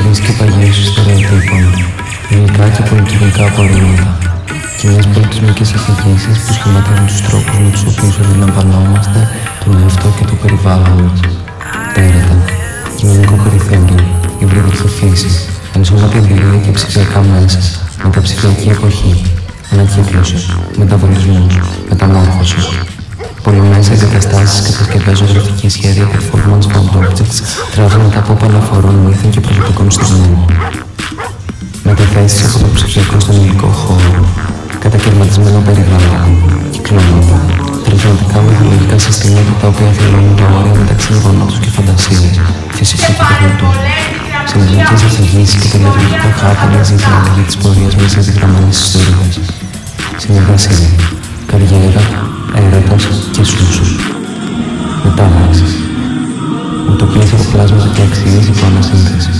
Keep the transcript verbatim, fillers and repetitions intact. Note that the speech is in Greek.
υγιείς και παγίωσης στερεοτύπων, υλικά και πολυκοινικά απορρίμματα, κοινές πολιτισμικές αφηγήσεις που σχηματίζουν τους τρόπους με τους οποίους αντιλαμβανόμαστε τον εαυτό και το περιβάλλον μας. Τέρατα, κοινωνικό περιθώριο, υβριδική φύση, ενσωματή δηλία και ψηφιακά μέσα, μεταψηφιακή εποχή, ανακύκλωση, μεταβολισμούς, μεταμόρφωση. Πολυμές εγκαταστάσεις κατασκευές ζωγραφική σχέδια, performance found objects, τράβουν τα πόπα αναφορών μύθων και προσωπικών στιγμών. Μεταθέσεις από το ψηφιακό στον υλικό χώρο, κατακαιρματισμένο περιγράμματα, κυκλώματα, τροφιωτικά μυθολογικά συστήματα τα οποία θελώνουν τα όρια μεταξύ γεγονότος και φαντασίας, φυσική και τεχνητού. Συνολικές αφηγήσεις και τελετουργικά χάρτια για την αλλαγή της πορείας μέσα στις γραμμένες ιστορίες. Συνεργασία, καριέρα, έρωτας και σούσους. Μετάβαση. Ουτοπίες από πλάσματα και αξίες υπό ανασύνθεση.